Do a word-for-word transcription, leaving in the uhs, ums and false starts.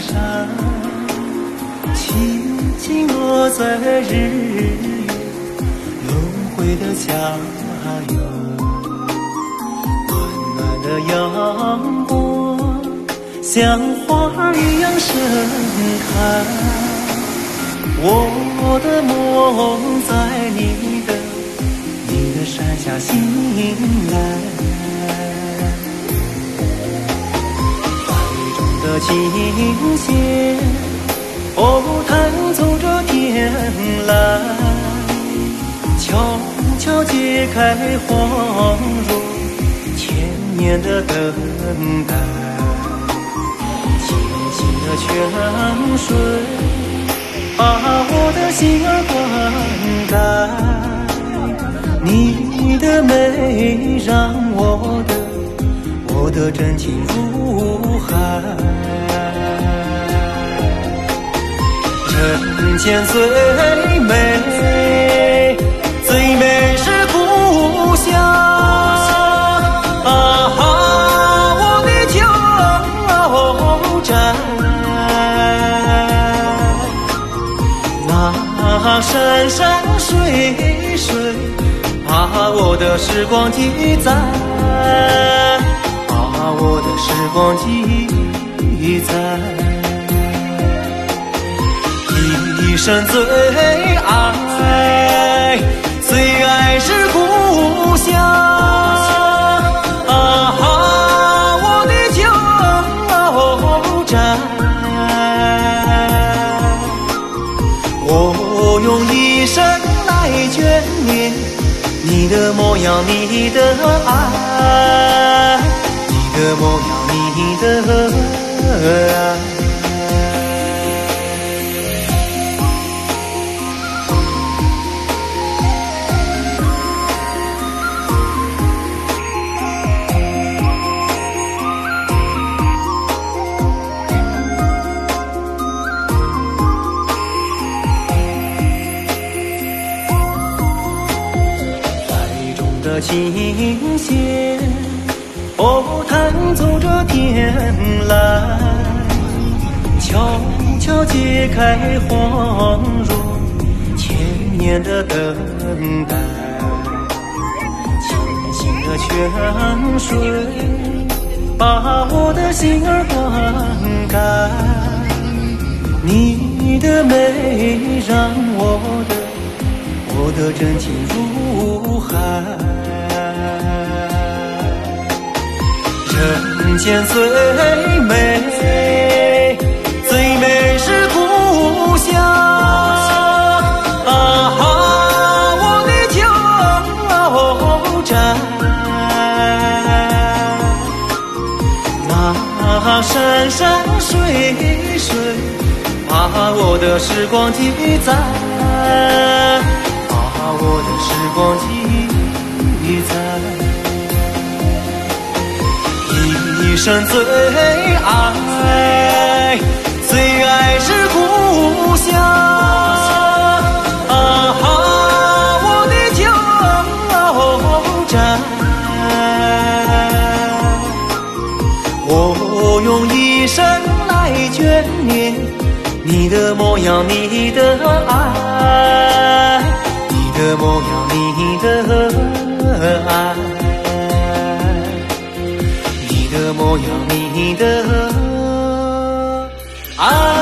上，轻轻落在日月轮回的恰游，暖暖的阳光像花一样盛开，我的梦在你的你的山下醒来，怀中的琴弦哦弹奏着天籁，悄悄解开恍若千年的等待，清醒的泉水把我的心儿灌溉，你的美让我的我的真情如海，人间最美最美是故乡啊，我的旧宅，那山山水水把我的时光记载，把我的时光记载，一生最爱最爱是故乡啊，我的旧宅，我用一生来眷恋你的模样，你的爱，你的模样，你的爱。的琴弦哦弹奏着天籁，悄悄解开恍若千年的等待，清醒的泉水把我的心儿灌溉，你的美让我的我的真情如海，人间最美最美是故乡啊，我的旧宅，那山山水水把我的时光记载，把我的时光记载，一生最爱最爱是故乡啊，我的旧宅，我用一生来眷恋你的模样，你的爱，你的模样，你的爱，你的模样，你的爱。